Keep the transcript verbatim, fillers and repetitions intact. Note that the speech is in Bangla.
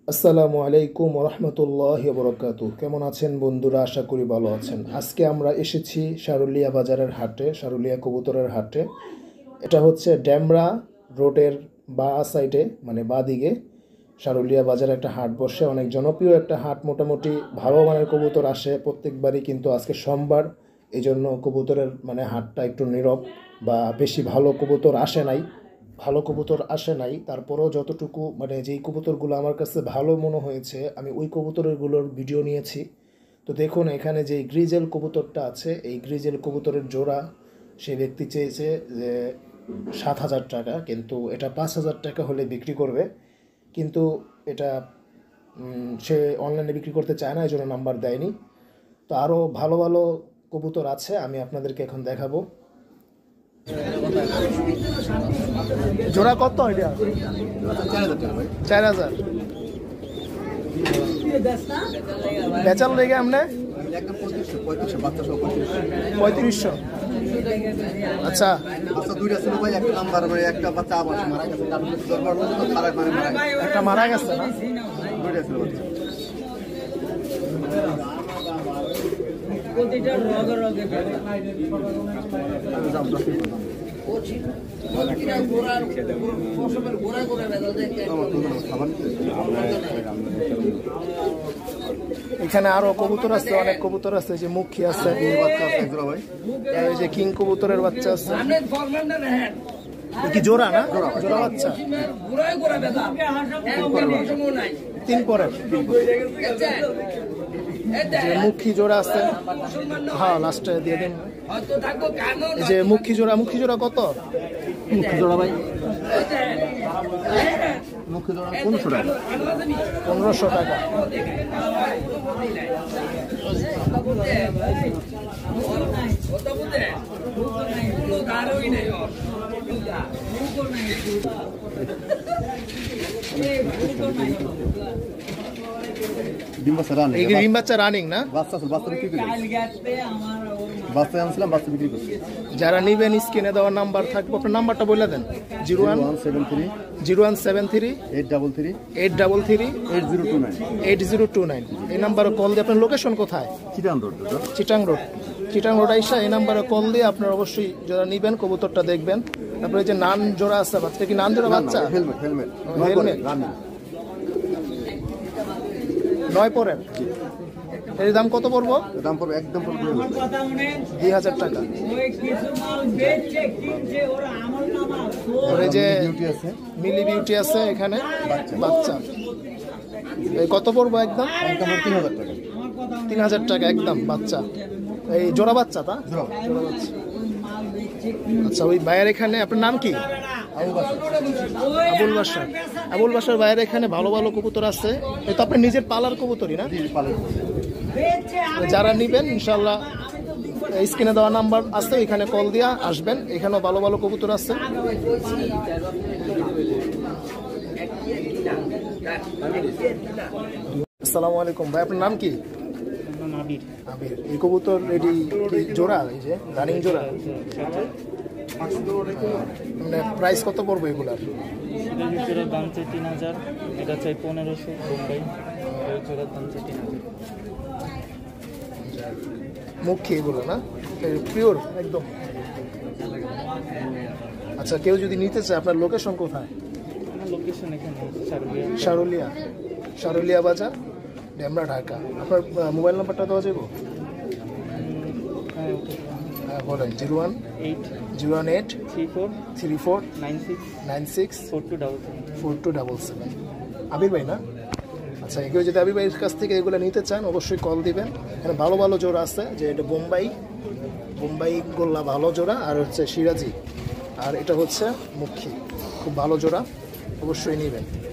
আসসালামু আলাইকুম রহমতুল্লাহি বরকাতুহ। কেমন আছেন বন্ধুরা? আশা করি ভালো আছেন। আজকে আমরা এসেছি সারুলিয়া বাজারের হাটে, সারুলিয়া কবুতরের হাটে। এটা হচ্ছে ড্যামরা রোডের বা সাইডে, মানে বা দিকে সারুলিয়া বাজারে একটা হাট বসে। অনেক জনপ্রিয় একটা হাট, মোটামুটি ভালো মানের কবুতর আসে প্রত্যেকবারই, কিন্তু আজকে সোমবার, এই জন্য কবুতরের মানে হাটটা একটু নীরব, বা বেশি ভালো কবুতর আসে নাই ভালো কবুতর আসে নাই তারপরেও যতটুকু মানে যেই কবুতরগুলো আমার কাছে ভালো মনে হয়েছে আমি ওই কবুতরগুলোর ভিডিও নিয়েছি। তো দেখুন, এখানে যে গ্রিজেল কবুতরটা আছে, এই গ্রিজেল কবুতরের জোড়া সে ব্যক্তি চেয়েছে যে সাত হাজার টাকা, কিন্তু এটা পাঁচ হাজার টাকা হলে বিক্রি করবে, কিন্তু এটা সে অনলাইনে বিক্রি করতে চায় না, এই জন্য নাম্বার দেয়নি। তো আরও ভালো ভালো কবুতর আছে, আমি আপনাদেরকে এখন দেখাবো। জোড়া কত এটা? চার হাজার বেচাল লেগে আপনি পঁয়ত্রিশশো। আচ্ছা, একটা মারা গেছে না? এখানে আরো কবুতর আছে, অনেক কবুতর আছে, যে মুখী আছে, এই যে কিং কবুতরের বাচ্চা আছে। কি জোড়া না? জোড়া বাচ্চা তিন পরের যে মুখী জোড়া আছে। হ্যাঁ, লাস্টে দিয়ে দিন। এই যে মুখী জোড়া, মুখী জোড়া কত? মুখী জোড়া ভাই পনেরোশো টাকা। পনেরোশো টাকা। ডিম বাচ্চা রানিং না? যারা নিবেন স্ক্রিনে দেওয়ার নাম্বার থাকবে, আপনার নাম্বারটা বলে দেন। Zero one seven three zero one seven three eight double three eight double three eight zero two nine eight zero two nine এই নাম্বারে কল দিয়ে। আপনার লোকেশন কোথায়? Chittagong road. Chittagong road Chittagong road আইসা এই নাম্বারে কল দিয়ে আপনার অবশ্যই যারা নিবেন কবুতরটা দেখবেন। তারপরে যে নান জোড়া আছে, বাচ্চা কি নান জোড়া বাচ্চা? হেলমেট হেলমেট হেলমেট নয় পরের। এর দাম কত পড়বো? দাম পড়বে একদম দুই হাজার টাকা। যে মিলি বিউটি আছে এখানে বাচ্চা, কত পড়বো? একদম তিন হাজার টাকা। তিন হাজার টাকা একদম বাচ্চা। এই জোড়া বাচ্চা তা? জোড়া বাচ্চা। আচ্ছা, ওই ভাইয়ের এখানে, আপনার নাম কি? আবুল বাসার। আবুল বাসার ভাইয়ের এখানে ভালো ভালো কবুতর আছে। এই তো আপনার নিজের পালার কবুতরই না? যারা নিবেন ইনশাল্লাহ স্ক্রিনে দেওয়া নাম্বার আছে, এখানে কল দিয়া আসবেন। এখানেও ভালো ভালো কবুতর আছে। আসসালামু আলাইকুম ভাই, আপনার নাম কি? আবির। আবির। এই কবুতর এটি জোড়া, এই যে রানিং জোড়া, মানে প্রাইস কত পড়বে এগুলার? জোড়ার দাম চাই তিন হাজার, এটা চাই পনেরোশো। বোম্বাই জোড়ার দাম চাই তিন হাজার। মুখী এগুলো না? পিওর একদম। আচ্ছা, কেউ যদি নিতে চায়, আপনার লোকেশন কোথায়? লোকেশন এখানে সারুলিয়া, সারুলিয়া বাজার, ড্যামরা, ঢাকা। আপনার মোবাইল নাম্বারটা দেওয়া যাবে? হ্যাঁ বলেন। Zero one eight zero one eight three four three four nine six nine six four two double four two double seven. Abir ভাই না? আচ্ছা, কেউ যদি আবির ভাইয়ের কাছ থেকে এগুলো নিতে চান অবশ্যই কল দিবেন। এখানে ভালো ভালো জোড়া আছে, যে এটা বোম্বাই বোম্বাই গোল্লা ভালো জোড়া, আর হচ্ছে সিরাজি, আর এটা হচ্ছে মুখী, খুব ভালো জোড়া, অবশ্যই নেবেন।